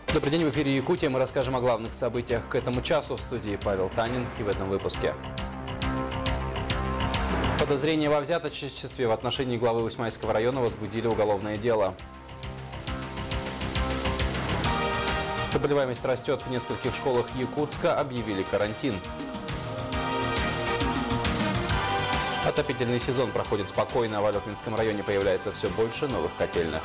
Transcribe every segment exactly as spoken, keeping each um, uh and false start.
Добрый день, в эфире Якутия. Мы расскажем о главных событиях к этому часу. В студии Павел Танин и в этом выпуске. Подозрения во взяточничестве в отношении главы Усьмайского района возбудили уголовное дело. Заболеваемость растет в нескольких школах Якутска, объявили карантин. Отопительный сезон проходит спокойно, а в Алекминском районе появляется все больше новых котельных.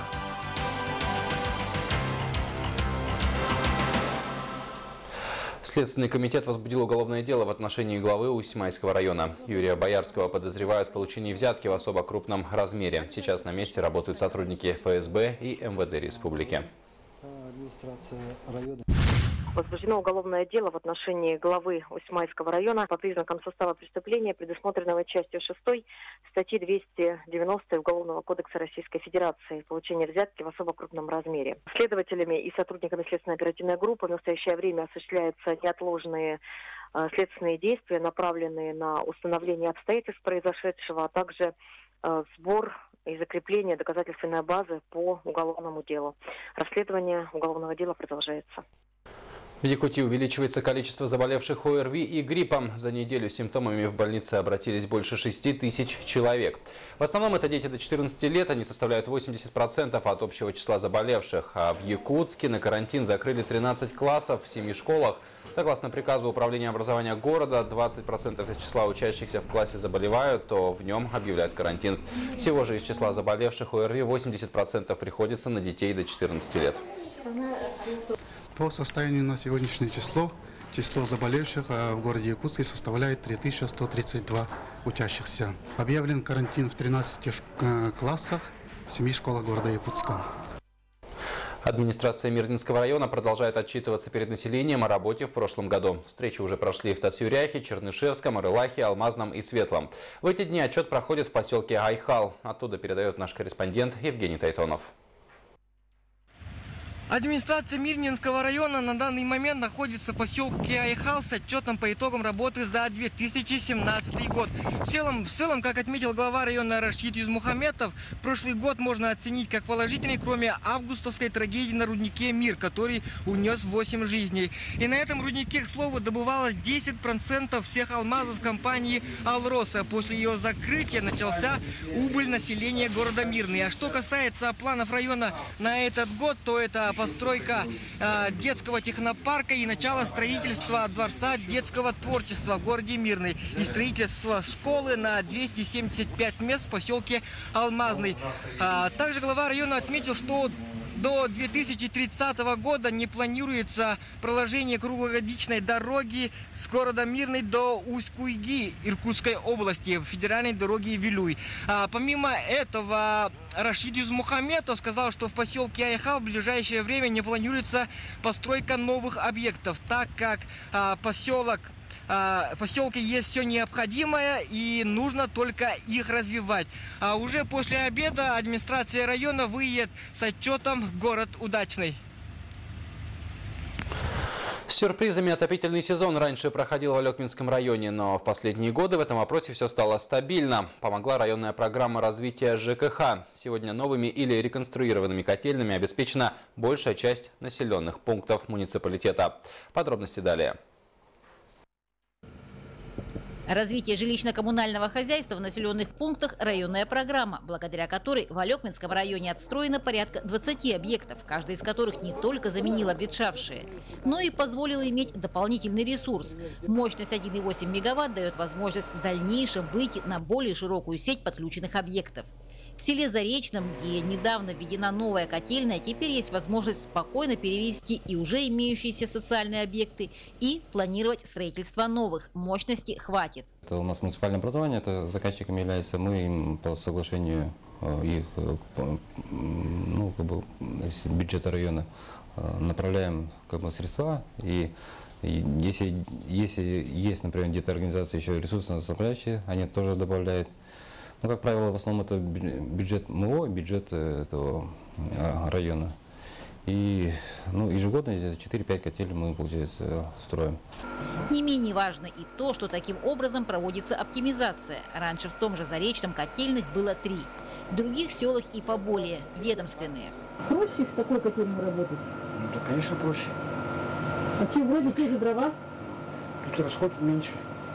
Следственный комитет возбудил уголовное дело в отношении главы Усьмайского района. Юрия Боярского подозревают в получении взятки в особо крупном размере. Сейчас на месте работают сотрудники эф эс бэ и эм вэ дэ республики. Администрация района. Возбуждено уголовное дело в отношении главы Усьмайского района по признакам состава преступления, предусмотренного частью шестой статьи двести девяносто Уголовного кодекса Российской Федерации, получение взятки в особо крупном размере. Следователями и сотрудниками следственной оперативной группы в настоящее время осуществляются неотложные э, следственные действия, направленные на установление обстоятельств произошедшего, а также э, сбор и закрепление доказательственной базы по уголовному делу. Расследование уголовного дела продолжается. В Якутии увеличивается количество заболевших о эр ви и гриппом. За неделю с симптомами в больнице обратились больше шести тысяч человек. В основном это дети до четырнадцати лет, они составляют восемьдесят процентов от общего числа заболевших. А в Якутске на карантин закрыли тринадцать классов в семи школах. Согласно приказу Управления образования города, двадцать процентов из числа учащихся в классе заболевают, то в нем объявляют карантин. Всего же из числа заболевших о эр ви восемьдесят процентов приходится на детей до четырнадцати лет. По состоянию на сегодняшнее число, число заболевших в городе Якутске составляет три тысячи сто тридцать два учащихся. Объявлен карантин в тринадцати классах в семи школах города Якутска. Администрация Мирнинского района продолжает отчитываться перед населением о работе в прошлом году. Встречи уже прошли в Тацюряхе, Чернышевском, Арылахе, Алмазном и Светлом. В эти дни отчет проходит в поселке Айхал. Оттуда передает наш корреспондент Евгений Тайтонов. Администрация Мирнинского района на данный момент находится в поселке Айхал с отчетом по итогам работы за две тысячи семнадцатый год. В целом, в целом, как отметил глава района Рашид Юзмухаметов, прошлый год можно оценить как положительный, кроме августовской трагедии на руднике «Мир», который унес восемь жизней. И на этом руднике, к слову, добывалось десять процентов всех алмазов компании «Алроса». После ее закрытия начался убыль населения города Мирный. А что касается планов района на этот год, то это постройка э, детского технопарка и начало строительства дворца детского творчества в городе Мирный и строительство школы на двести семьдесят пять мест в поселке Алмазный. А, также глава района отметил, что до две тысячи тридцатого года не планируется проложение круглогодичной дороги с города Мирный до Усть-Куйги Иркутской области, федеральной дороги Вилюй. А, помимо этого, Рашид Юзмухаметов сказал, что в поселке Айхал в ближайшее время не планируется постройка новых объектов, так как а, поселок В поселке есть все необходимое и нужно только их развивать. А уже после обеда администрация района выедет с отчетом в город Удачный. С сюрпризами отопительный сезон раньше проходил в Алекминском районе, но в последние годы в этом вопросе все стало стабильно. Помогла районная программа развития жэ ка ха. Сегодня новыми или реконструированными котельными обеспечена большая часть населенных пунктов муниципалитета. Подробности далее. Развитие жилищно-коммунального хозяйства в населенных пунктах – районная программа, благодаря которой в Алекминском районе отстроено порядка двадцати объектов, каждый из которых не только заменил обветшавшие, но и позволил иметь дополнительный ресурс. Мощность один и восемь мегаватт дает возможность в дальнейшем выйти на более широкую сеть подключенных объектов. В селе Заречном, где недавно введена новая котельная, теперь есть возможность спокойно перевести и уже имеющиеся социальные объекты и планировать строительство новых. Мощности хватит. Это у нас муниципальное образование, это заказчиком является, мы им по соглашению их, ну, как бы, из бюджета района направляем как бы средства, и, и если, если есть, например, где-то организации еще ресурсно составляющие, они тоже добавляют. Но, как правило, в основном это бюджет эм о, бюджет этого района. И ну, ежегодно четыре-пять котелей мы, получается, строим. Не менее важно и то, что таким образом проводится оптимизация. Раньше в том же Заречном котельных было три. В других селах и поболее – ведомственные. Проще в такой котельной работать? Ну да, конечно, проще. А чем вроде те же дрова? Тут расход меньше.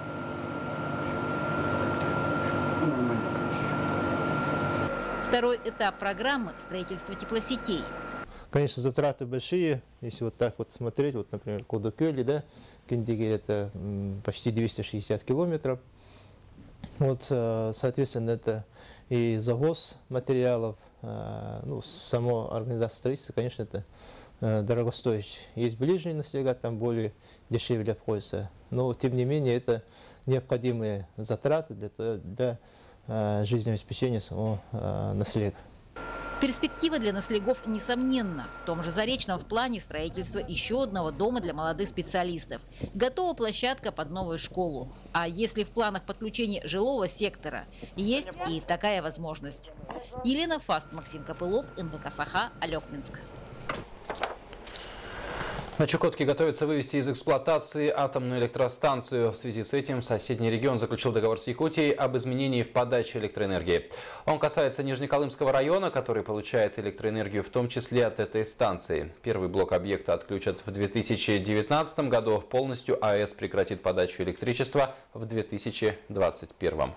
Ну, нормально, конечно. Второй этап программы – строительство теплосетей. Конечно, затраты большие. Если вот так вот смотреть, вот, например, Кодокёли, да, Кендигель, это почти двести шестьдесят километров. Вот, соответственно, это и завоз материалов, ну, само организация строительства, конечно, это дорогостоящее. Есть ближние населения, там более дешевле обходится. Но, тем не менее, это необходимые затраты для, для жизнеобеспечения самого населения. Перспектива для наслегов несомненна. В том же Заречном в плане строительства еще одного дома для молодых специалистов. Готова площадка под новую школу. А если в планах подключения жилого сектора, есть и такая возможность. Елена Фаст, Максим Копылов, эн вэ ка Саха, Алекминск. На Чукотке готовится вывести из эксплуатации атомную электростанцию. В связи с этим соседний регион заключил договор с Якутией об изменении в подаче электроэнергии. Он касается Нижнеколымского района, который получает электроэнергию в том числе от этой станции. Первый блок объекта отключат в две тысячи девятнадцатом году. Полностью АЭС прекратит подачу электричества в две тысячи двадцать первом.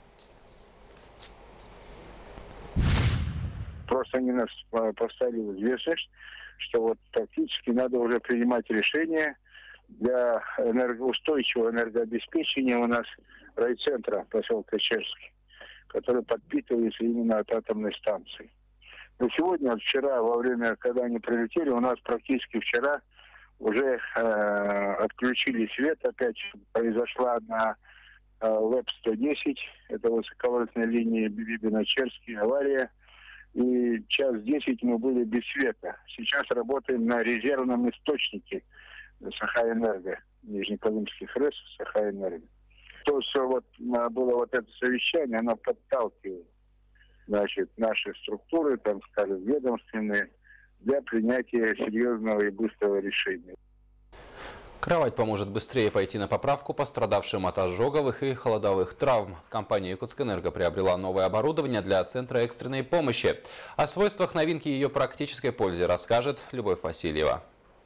Просто они нас поставили в известность, что вот практически надо уже принимать решение для энергоустойчивого энергообеспечения у нас райцентра поселка Черский, который подпитывается именно от атомной станции. Но сегодня, вот вчера, во время, когда они прилетели, у нас практически вчера уже э, отключили свет. Опять произошла на э, ЛЭП сто десять, это высоковольтная линия Бибино-Черский, авария. И час десять мы были без света. Сейчас работаем на резервном источнике Сахаэнерго, Нижнеколымский ФРЭС, Сахаэнерго. То, что вот было вот это совещание, оно подталкивает, значит, наши структуры, там, скажем, ведомственные, для принятия серьезного и быстрого решения. Кровать поможет быстрее пойти на поправку пострадавшим от ожоговых и холодовых травм. Компания «Якутскэнерго» приобрела новое оборудование для Центра экстренной помощи. О свойствах новинки и ее практической пользе расскажет Любовь Васильева.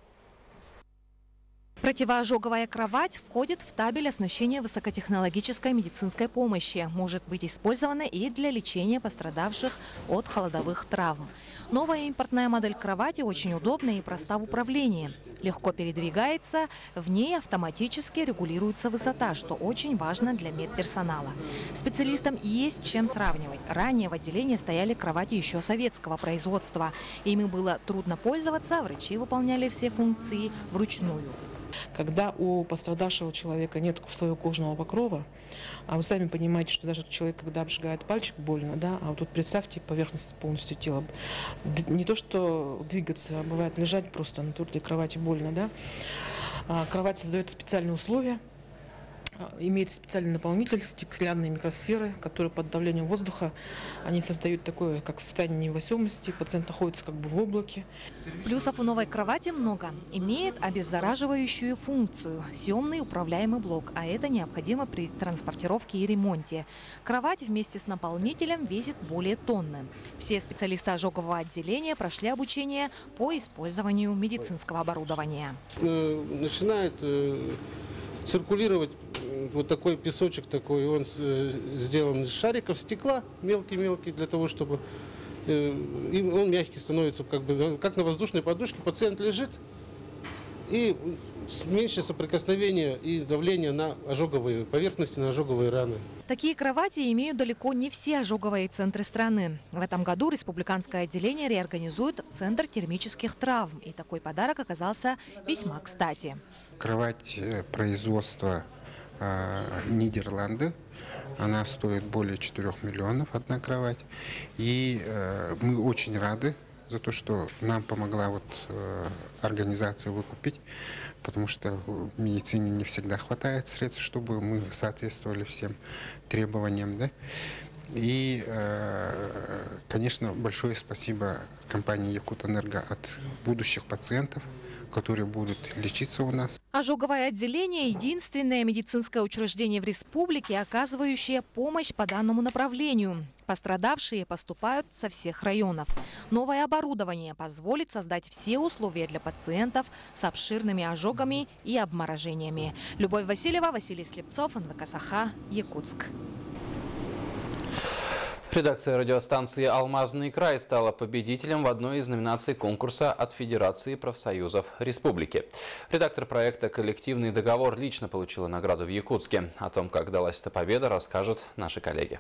Противоожоговая кровать входит в табель оснащения высокотехнологической медицинской помощи. Может быть использована и для лечения пострадавших от холодовых травм. Новая импортная модель кровати очень удобная и проста в управлении. Легко передвигается, в ней автоматически регулируется высота, что очень важно для медперсонала. Специалистам есть чем сравнивать. Ранее в отделении стояли кровати еще советского производства. Ими было трудно пользоваться, врачи выполняли все функции вручную. Когда у пострадавшего человека нет своего кожного покрова, а вы сами понимаете, что даже человек, когда обжигает пальчик, больно, да, а вот тут представьте поверхность полностью тела. Не то, что двигаться, а бывает лежать просто на твердой кровати больно, да. А кровать создает специальные условия, имеет специальный наполнитель, стеклянные микросферы, которые под давлением воздуха, они создают такое, как состояние невесомости, пациент находится как бы в облаке. Плюсов у новой кровати много. Имеет обеззараживающую функцию, съемный управляемый блок, а это необходимо при транспортировке и ремонте. Кровать вместе с наполнителем весит более тонны. Все специалисты ожогового отделения прошли обучение по использованию медицинского оборудования. Начинает циркулировать вот такой песочек такой, он сделан из шариков стекла, мелкий-мелкий, для того, чтобы и он мягкий становится, как бы, как на воздушной подушке. Пациент лежит, и меньше соприкосновения и давления на ожоговые поверхности, на ожоговые раны. Такие кровати имеют далеко не все ожоговые центры страны. В этом году республиканское отделение реорганизует Центр термических травм. И такой подарок оказался весьма кстати. Кровать производства э, Нидерланды. Она стоит более четырёх миллионов, одна кровать. И э, мы очень рады за то, что нам помогла вот, э, организация выкупить, потому что в медицине не всегда хватает средств, чтобы мы соответствовали всем требованиям. Да? И, э, конечно, большое спасибо компании «Якутэнерго» от будущих пациентов, которые будут лечиться у нас. Ожоговое отделение – единственное медицинское учреждение в республике, оказывающее помощь по данному направлению. Пострадавшие поступают со всех районов. Новое оборудование позволит создать все условия для пациентов с обширными ожогами и обморожениями. Любовь Васильева, Василий Слепцов, эн вэ ка Саха, Якутск. Редакция радиостанции «Алмазный край» стала победителем в одной из номинаций конкурса от Федерации профсоюзов Республики. Редактор проекта «Коллективный договор» лично получила награду в Якутске. О том, как далась эта победа, расскажут наши коллеги.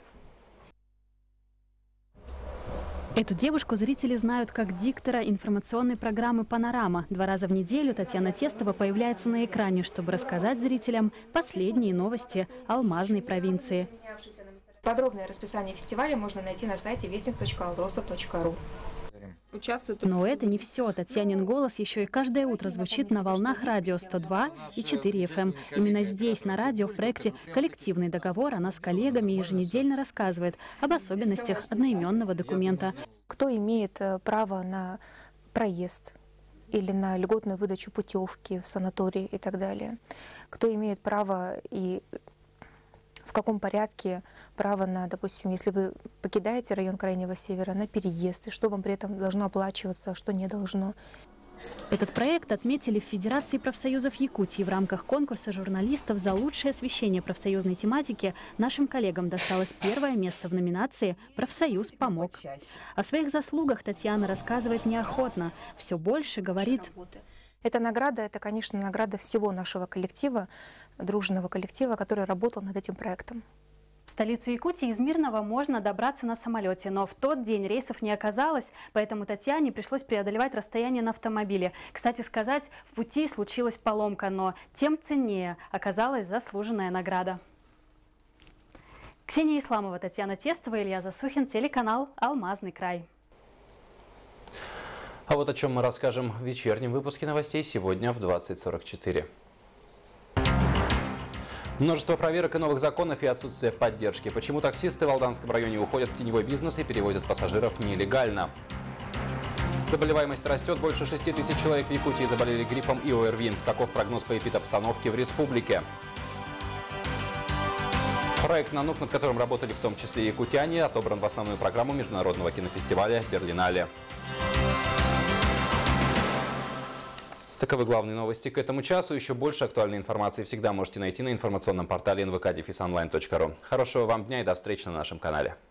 Эту девушку зрители знают как диктора информационной программы «Панорама». Два раза в неделю Татьяна Тестова появляется на экране, чтобы рассказать зрителям последние новости алмазной провинции. Подробное расписание фестиваля можно найти на сайте вестник точка алроса точка ру. Но это не все. Татьянин голос еще и каждое утро звучит на волнах радио сто два и четыре эф эм. Именно здесь, на радио, в проекте «Коллективный договор» она с коллегами еженедельно рассказывает об особенностях одноименного документа. Кто имеет право на проезд или на льготную выдачу путевки в санатории и так далее? Кто имеет право и в каком порядке право на, допустим, если вы покидаете район Крайнего Севера, на переезд, и что вам при этом должно оплачиваться, а что не должно. Этот проект отметили в Федерации профсоюзов Якутии. В рамках конкурса журналистов за лучшее освещение профсоюзной тематики нашим коллегам досталось первое место в номинации «Профсоюз помог». О своих заслугах Татьяна рассказывает неохотно. Все больше говорит. Эта награда, это, конечно, награда всего нашего коллектива, дружного коллектива, который работал над этим проектом. В столицу Якутии из Мирного можно добраться на самолете, но в тот день рейсов не оказалось, поэтому Татьяне пришлось преодолевать расстояние на автомобиле. Кстати сказать, в пути случилась поломка, но тем ценнее оказалась заслуженная награда. Ксения Исламова, Татьяна Тестова, Илья Засухин, телеканал «Алмазный край». А вот о чем мы расскажем в вечернем выпуске новостей сегодня в двадцать сорок четыре. Множество проверок и новых законов и отсутствие поддержки. Почему таксисты в Алданском районе уходят в теневой бизнес и перевозят пассажиров нелегально? Заболеваемость растет. Больше шести тысяч человек в Якутии заболели гриппом и о эр ви. Таков прогноз по эпидобстановке в республике. Проект «Нанук», над которым работали в том числе и якутяне, отобран в основную программу международного кинофестиваля «Берлинале». Таковы главные новости к этому часу. Еще больше актуальной информации всегда можете найти на информационном портале эн вэ ка дефис онлайн точка ру. Хорошего вам дня и до встречи на нашем канале.